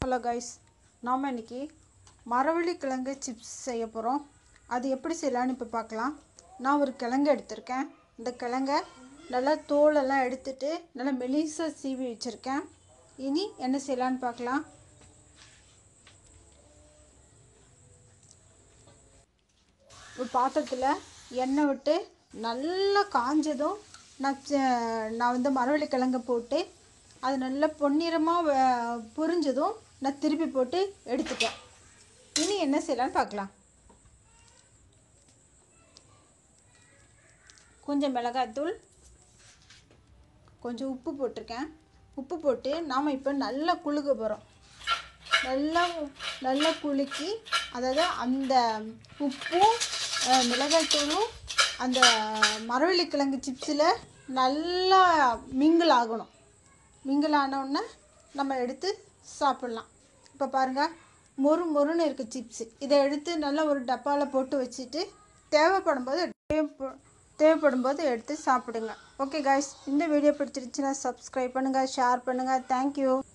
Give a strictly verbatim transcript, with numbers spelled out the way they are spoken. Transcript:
Hello guys, நாம் இன்றைக்கி மரவள்ளி கிழங்கு சிப்ஸ் செய்ய போகிறோம். அது எப்படி செய்யலான்னு இப்போ பார்க்கலாம். நான் ஒரு கிழங்கு எடுத்திருக்கேன். இந்த கிழங்கை நல்லா தோலெல்லாம் எடுத்துட்டு நல்லா மெலிசாக சீவி வச்சுருக்கேன். இனி என்ன செய்யலான்னு பார்க்கலாம். ஒரு பாத்திரத்தில் எண்ணெய் விட்டு நல்லா காஞ்சதும் நான் நான் வந்து மரவள்ளி கிழங்கை போட்டு அது நல்லா பொன்னிறமாக புரிஞ்சதும் நான் திருப்பி போட்டு எடுத்துட்டேன். இனி என்ன செய்யலான்னு பார்க்கலாம். கொஞ்சம் மிளகாய்த்தூள், கொஞ்சம் உப்பு போட்டிருக்கேன். உப்பு போட்டு நாம் இப்போ நல்லா குலுக்க போகிறோம். நல்லா நல்லா குலுக்கி, அதாவது அந்த உப்பும் மிளகாய்த்தூளும் அந்த மரவள்ளி கிழங்கு சிப்ஸில் நல்லா மிங்கிள் ஆகணும். மிங்கிள் ஆனோடனே நம்ம எடுத்து சாப்பிட்லாம். இப்போ பாருங்கள், மொறு மொறுன்னு இருக்குது சிப்ஸு. இதை எடுத்து நல்லா ஒரு டப்பாவில் போட்டு வச்சுட்டு தேவைப்படும் போது தேவைப்படும் போது எடுத்து சாப்பிடுங்க. ஓகே காய்ஸ், இந்த வீடியோ பிடிச்சிருச்சுன்னா சப்ஸ்கிரைப் பண்ணுங்கள், ஷேர் பண்ணுங்கள். தேங்க்யூ.